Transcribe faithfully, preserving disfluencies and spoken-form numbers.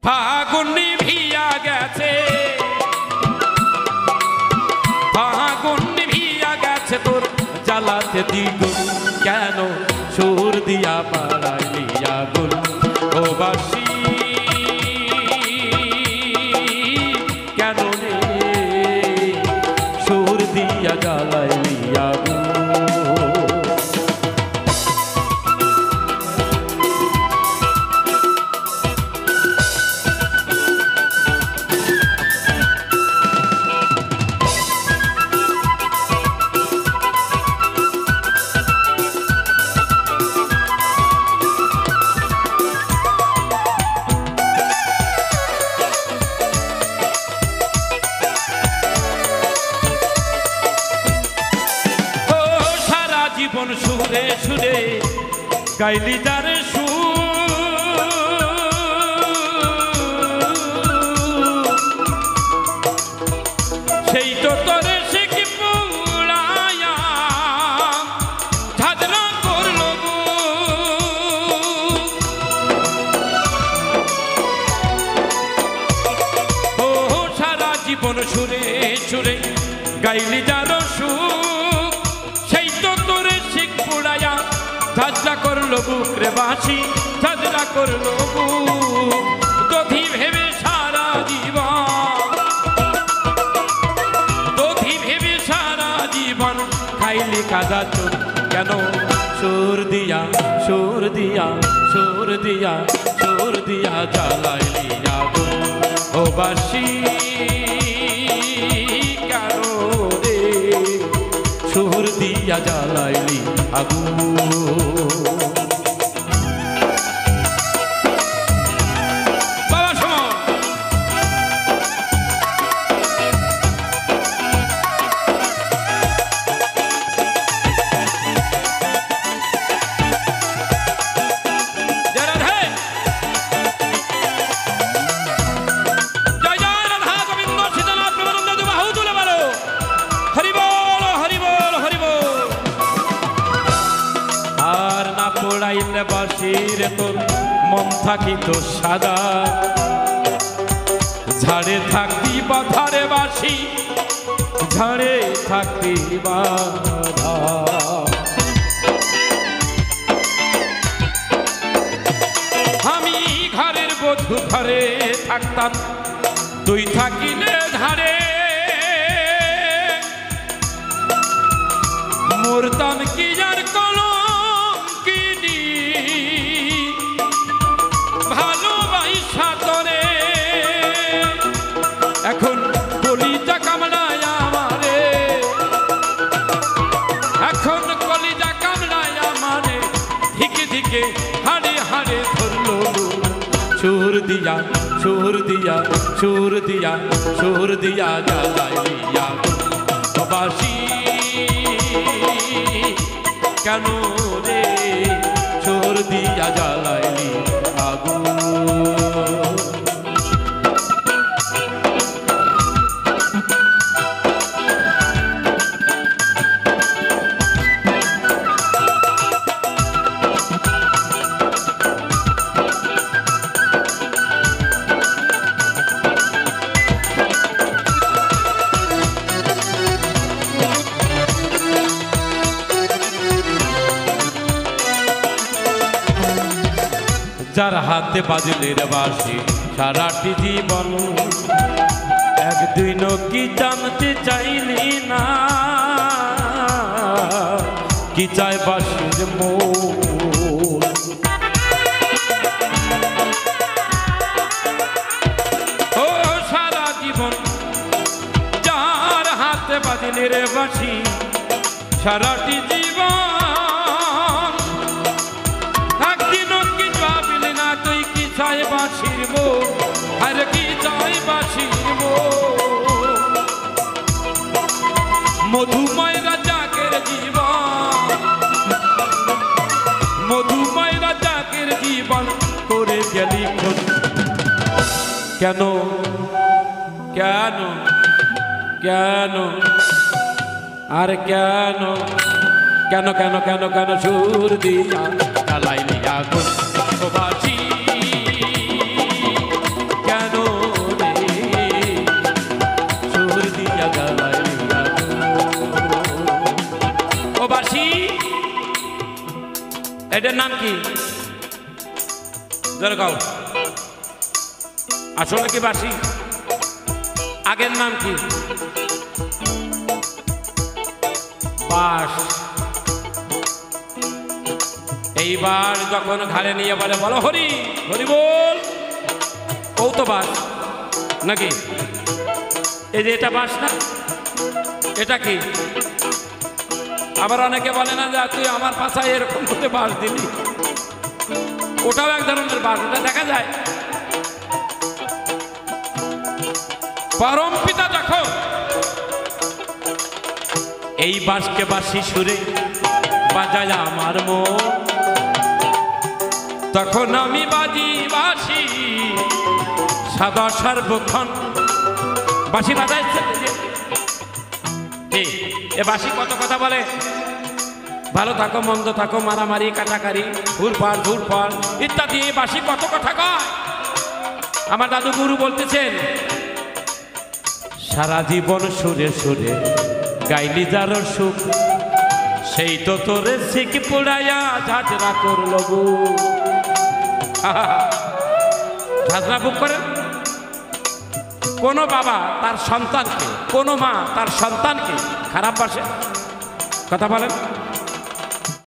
ফাগুন নিভিয়া গেছে, ফাগুন নিভিয়া গেছে তোর জ্বালাতে দ্বিগুণ, কেন সুর দিয়া বাড়াইলি আগুন ও বাসি, কেন রে সুর দিয়া জ্বালাইলি আগুন। সুরে সুরে গাইলি যার সুর, সেই তো তোরে সে কি পুরায়া ঝাঁঝরা করলো গো। ও সারা জীবন সুরে সুরে গাইলি যার সুর, সেই তো তোরে শিখ পুড়ায়া ঝাঁঝরা করলো বুক রে বাঁশি, ঝাঁঝরা করলো বুক দধি ভেবে সারা জীবন, দধি ভেবে সারা জীবন খাইলি কাদা চোর, কেন সুর দিয়া সুর দিয়া সুর দিয়া সুর দিয়া জ্বালাইলি আগুন ও বাঁশি, কেন রে সুর দিয়া জ্বালাইলি আগুন। পোড়াইলে বাঁশির তোর মন থাকিত সাদা, ঝাড়ে থাকতি বাধারে বাঁশি, ঝাড়ে থাকতি বাধা। আমি ঘরের বধূ ঘরে থাকতাম, তুই থাকিলে ধারে, মরতাম কি যার কলম এখন কলিজা কামড়ায় আমারে, এখন কলিজা কামড়ায় আমারে, ধিকে ধিকে হাড়ে হাড়ে ধরলো সুর দিয়া সুর দিয়া সুর দিয়া সুর দিয়া জ্বালাইলি আগুন ও বাঁশি, কেন রে সুর দিয়া জ্বালাইলি আগুন। যার হাতে বাজলে রে বাঁশি সারাটি জীবন, একদিনও কি জানতে চাইলি না কি চায় বাঁশির মন। ও সারা জীবন যার হাতে বাজলে রে বাঁশি সারাটি জীবন, চাই বাঁশির মন, আর কি চাই বাঁশির মন। মধুময় রাজাকের জীবন, মধুময় রাজাকের জীবন করে গেলি খুন, কেন কেন কেন আর কেন কেন কেন কেন কেন সুর দিয়া জ্বালাইলি আগুন ও বাঁশি, এটার নাম কি জোরে কও আসলে কি বাঁশি আগের নাম কি বাঁশ এইবার যখন ঘাড়ে নিয়ে বলে বলো হরি হরি বল ও তো বাঁশ নাকি এই যে এটা বাঁশ না এটা কি আবার অনেকে বলে না যে তুই আমার পাশায় এরকম করে বাঁশ দিলি ওটাও এক ধরনের বাঁশ ওটা দেখা যায় পরম পিতা দেখো এই বাঁশকে বাঁশি সুরে বাজায় আমার মন তখন আমি বাজি বাঁশি সাদা সর্বক্ষণ বাঁশি বাজাইছে এ বাঁশি কত কথা বলে ভালো থাকো মন্দ থাকো মারামারি কাটাকারি ঘুরপাড় ঘুরপাড় ইত্যাদি এই বাঁশি কত কথা কয় আমার দাদু গুরু বলতেছেন সারা জীবন সুরে সুরে গাইলি যার সুখ সেই তো তোরে শিখ পুড়াইয়া ঝাঁঝরা করল বুক ঝাঁঝরা বুক করে কোনো বাবা তার সন্তানকে কোনো মা তার সন্তানকে খারাপ বাসে কথা বলেন